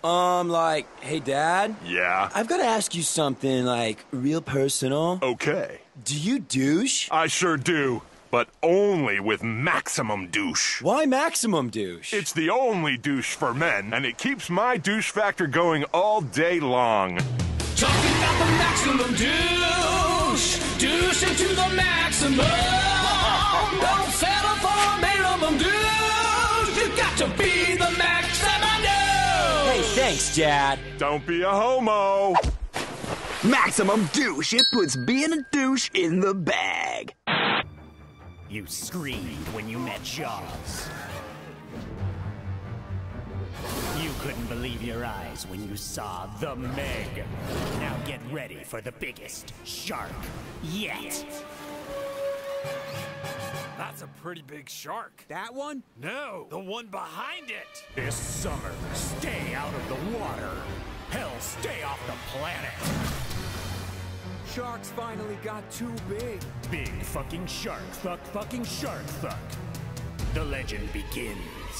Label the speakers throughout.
Speaker 1: Hey, Dad?
Speaker 2: Yeah?
Speaker 1: I've got to ask you something, real personal.
Speaker 2: Okay.
Speaker 1: Do you douche?
Speaker 2: I sure do, but only with maximum douche.
Speaker 1: Why maximum douche?
Speaker 2: It's the only douche for men, and it keeps my douche factor going all day long.
Speaker 3: Talking about the maximum douche. Douche into the maximum. Don't settle for a minimum douche. You got to be the maximum douche.
Speaker 1: Hey, thanks, Dad.
Speaker 2: Don't be a homo.
Speaker 4: Maximum douche. It puts being a douche in the bag.
Speaker 5: You screamed when you met Jaws. You couldn't believe your eyes when you saw the Meg. Now get ready for the biggest shark yet.
Speaker 6: That's a pretty big shark.
Speaker 7: That one?
Speaker 6: No, the one behind it.
Speaker 5: This summer, stay out of the water. Hell, stay off the planet.
Speaker 7: Sharks finally got too big.
Speaker 5: Big fucking shark fucking shark fuck. The legend begins.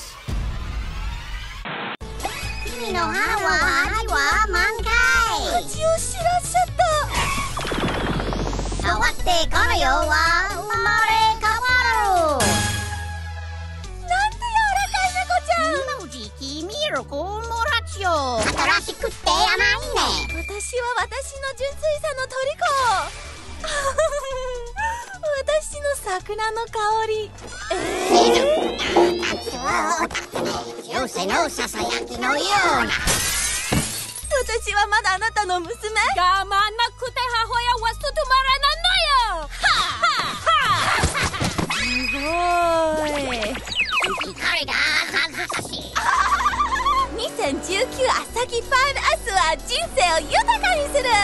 Speaker 8: 君の歯は味は満開。
Speaker 9: 味を知らっしゃった。
Speaker 8: 変わってこの世は生まれ変わる。
Speaker 9: なんて柔らかい猫ちゃん。
Speaker 8: 今の時期ミルクモラチオ。新しくて甘いね。
Speaker 9: 私は私の純粋さの虜。私の桜の香り。
Speaker 8: ジュースのささやきのような。
Speaker 9: 私はまだあなたの娘。
Speaker 10: 我慢なくて母親は務まらないのよ。はあはあはあ。
Speaker 9: すごい。
Speaker 8: 彼が恥ずかしい。
Speaker 9: 2019アサギ5明日は人生を豊かにする。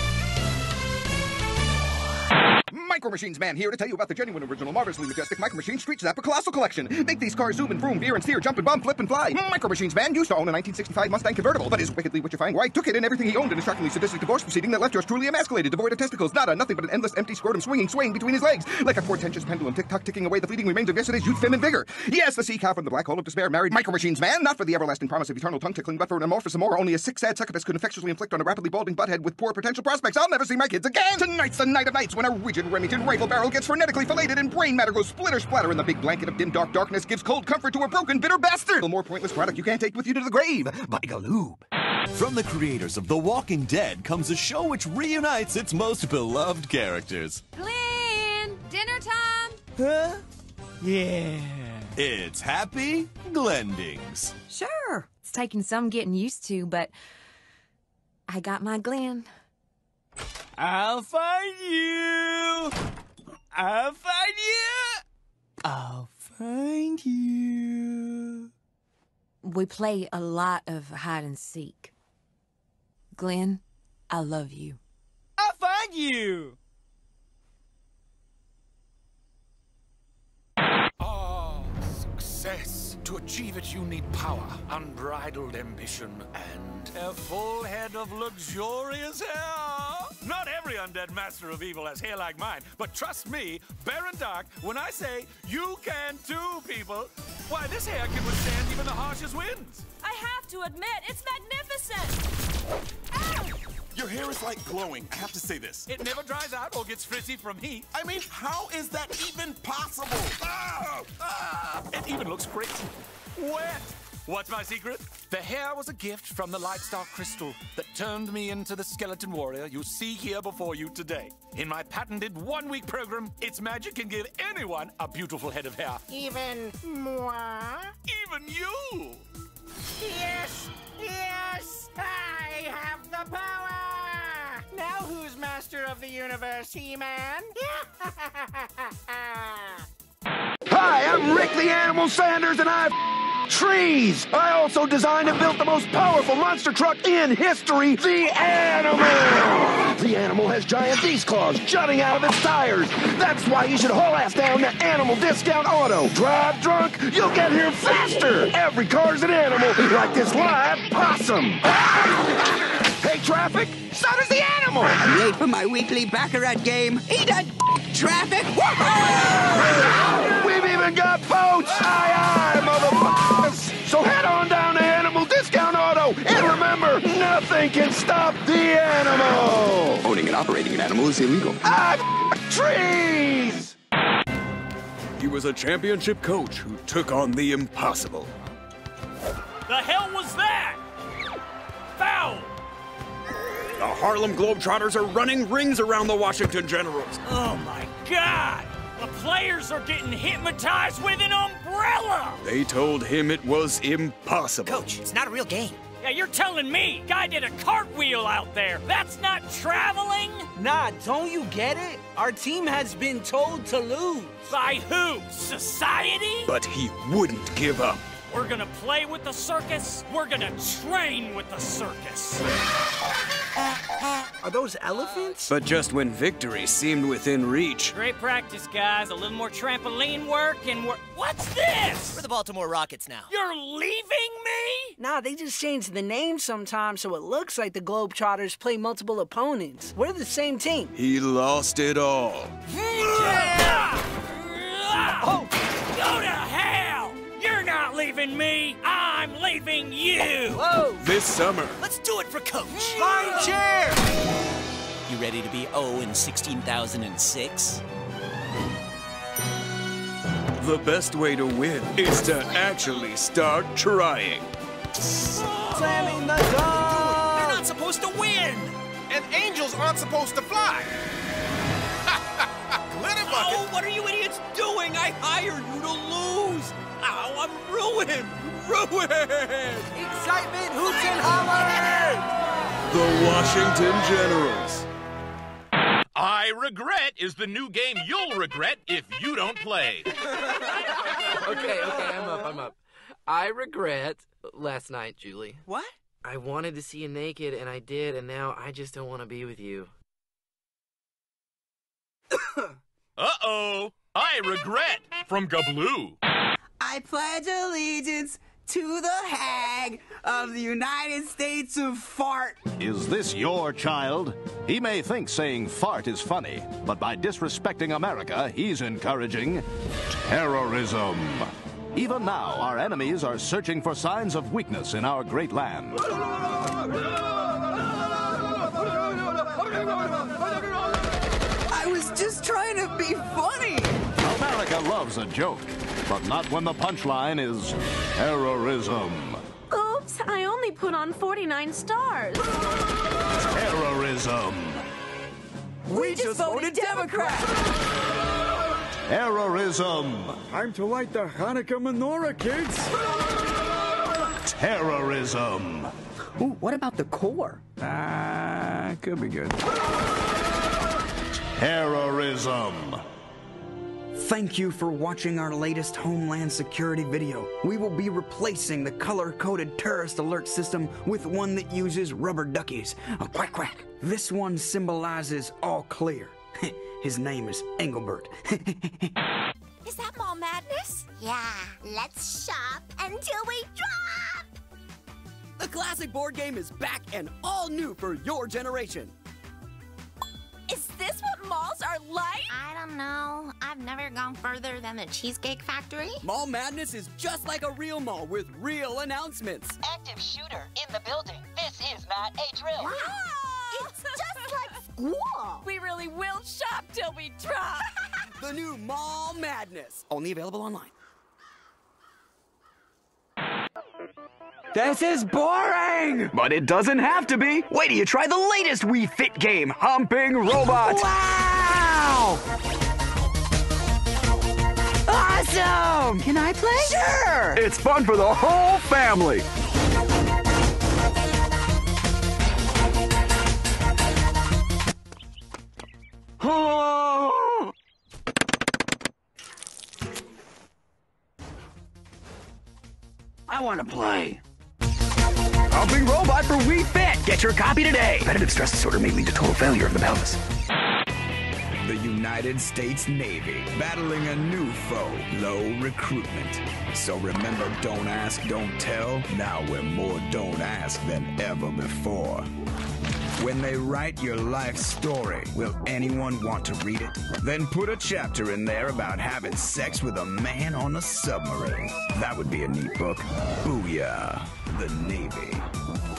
Speaker 11: Micro Machines Man here to tell you about the genuine original marvelously majestic Micro Machines Street Zapper Colossal Collection. Make these cars zoom and vroom, veer and steer, jump and bump, flip and fly. Micro Machines Man used to own a 1965 Mustang convertible, but is wickedly what you find. Why took it and everything he owned in a shockingly sadistic divorce proceeding that left yours truly emasculated, devoid of testicles, nada, nothing but an endless empty scrotum swaying between his legs, like a portentous pendulum tick-tock ticking away the fleeting remains of yesterday's youth, fame and vigor. Yes, the sea cow from the black hole of despair married Micro Machines Man, not for the everlasting promise of eternal tongue tickling, but for an amorphous amor only a sick, sad succubus could infectiously inflict on a rapidly balding butthead with poor potential prospects. I'll never see my kids again. Tonight's the night of nights when a rigid Remington rifle barrel gets frenetically filleted and brain matter goes splitter-splatter and the big blanket of dim dark darkness gives cold comfort to a broken bitter bastard. A more pointless product you can't take with you to the grave. By Galoob.
Speaker 12: From the creators of The Walking Dead comes a show which reunites its most beloved characters.
Speaker 10: Glenn, dinner time.
Speaker 12: Huh? Yeah. It's Happy Glendings.
Speaker 10: Sure. It's taking some getting used to, but I got my Glenn.
Speaker 7: I'll find you. I'll find you. I'll find you.
Speaker 10: We play a lot of hide and seek. Glenn, I love you.
Speaker 7: I'll find you.
Speaker 6: Oh, success. To achieve it, you need power, unbridled ambition, and a full head of luxurious hair. Not every undead master of evil has hair like mine, but trust me, bare and dark, when I say you can too, people, why, this hair can withstand even the harshest winds.
Speaker 10: I have to admit, it's magnificent. Ow!
Speaker 12: Your hair is like glowing. I have to say this.
Speaker 6: It never dries out or gets frizzy from heat.
Speaker 12: I mean, how is that even possible?
Speaker 6: It even looks great wet. What's my secret? The hair was a gift from the Lightstar crystal that turned me into the skeleton warrior you see here before you today. In my patented one-week program, its magic can give anyone a beautiful head of hair.
Speaker 8: Even moi?
Speaker 6: Even you!
Speaker 8: Yes! Yes! I have the power! Now who's master of the universe, He-Man?
Speaker 11: Hi, I'm Rick the Animal Sanders and I trees. I also designed and built the most powerful monster truck in history, the Animal. The Animal has giant beast claws jutting out of its tires. That's why you should haul ass down to Animal Discount Auto. Drive drunk, you'll get here faster. Every car's an animal, like this live possum. Hey, traffic, so does the Animal.
Speaker 4: I'm late for my weekly Baccarat game. Eat a traffic.
Speaker 11: We've even got boats. Aye, aye, motherfuckers. So head on down to Animal Discount Auto and
Speaker 13: Remember, nothing can stop the animal!
Speaker 4: Owning and operating an animal is illegal.
Speaker 13: Trees!
Speaker 14: He was a championship coach who took on the impossible.
Speaker 5: The hell was that? Foul!
Speaker 14: The Harlem Globetrotters are running rings around the Washington Generals.
Speaker 5: Oh my God! The players are getting hypnotized with an umbrella!
Speaker 14: They told him it was impossible.
Speaker 15: Coach, it's not a real game.
Speaker 5: Yeah, you're telling me guy did a cartwheel out there. That's not traveling?
Speaker 7: Nah, don't you get it? Our team has been told to lose.
Speaker 5: By who? Society?
Speaker 14: But he wouldn't give up.
Speaker 5: We're gonna play with the circus. We're gonna train with the circus.
Speaker 7: Are those elephants?
Speaker 14: But just when victory seemed within reach.
Speaker 5: Great practice, guys. A little more trampoline work and we're... What's this?
Speaker 15: We're the Baltimore Rockets now.
Speaker 5: You're leaving me?
Speaker 7: Nah, they just change the name sometimes so it looks like the Globetrotters play multiple opponents. We're the same team.
Speaker 14: He lost it all.
Speaker 5: Oh, go to hell! You're not leaving me. I'm leaving you.
Speaker 7: Whoa!
Speaker 14: This summer.
Speaker 15: Let's do it for Coach.
Speaker 7: Fine chair!
Speaker 15: You ready to be 0 in 16,006?
Speaker 14: The best way to win is to actually start trying.
Speaker 7: Slamming the door!
Speaker 15: They're not supposed to win!
Speaker 16: And angels aren't supposed to fly! Glitter bucket!
Speaker 15: Oh, what are you idiots doing? I hired you to lose! Ow, I'm ruined! Ruined!
Speaker 7: Excitement, hoots and hollers!
Speaker 14: The Washington Generals.
Speaker 6: I Regret is the new game you'll regret if you don't play.
Speaker 17: Okay, I'm up. I regret last night, Julie.
Speaker 7: What?
Speaker 17: I wanted to see you naked, and I did, and now I just don't want to be with you.
Speaker 6: Uh-oh. I Regret from Gabloo.
Speaker 18: I pledge allegiance to the Hag of the United States of Fart.
Speaker 19: Is this your child? He may think saying fart is funny, but by disrespecting America, he's encouraging terrorism. Even now, our enemies are searching for signs of weakness in our great land.
Speaker 18: I was just trying to be funny.
Speaker 19: America loves a joke, but not when the punchline is terrorism.
Speaker 9: Oops, I only put on 49 stars.
Speaker 19: Terrorism.
Speaker 18: We just voted Democrat.
Speaker 19: Terrorism.
Speaker 20: Time to light the Hanukkah menorah, kids.
Speaker 19: Terrorism.
Speaker 18: Ooh, what about the core?
Speaker 20: Could be good.
Speaker 19: Terrorism.
Speaker 18: Thank you for watching our latest Homeland Security video. We will be replacing the color-coded terrorist alert system with one that uses rubber duckies. Quack, quack. This one symbolizes all clear. His name is Engelbert.
Speaker 9: Is that Mall Madness? Yeah, let's shop until we drop!
Speaker 15: The classic board game is back and all new for your generation.
Speaker 9: Is this what malls are like? I don't know. I've never gone further than the Cheesecake Factory.
Speaker 15: Mall Madness is just like a real mall with real announcements.
Speaker 21: Active shooter in the building. This is not a drill.
Speaker 9: Wow! It's just like school. We really will shop till we drop.
Speaker 15: The new Mall Madness. Only available online.
Speaker 4: This is boring! But it doesn't have to be. Wait till you try the latest Wii Fit game, Humping Robot. Wow! Awesome!
Speaker 18: Can I play?
Speaker 4: Sure! It's fun for the whole family.
Speaker 18: I want to play.
Speaker 4: Humping Robot for Wii Fit. Get your copy today. Repetitive stress disorder may lead to total failure of the pelvis.
Speaker 22: The United States Navy, battling a new foe, low recruitment. So remember, don't ask, don't tell. Now we're more don't ask than ever before. When they write your life story, will anyone want to read it? Then put a chapter in there about having sex with a man on a submarine. That would be a neat book. Booyah, the Navy.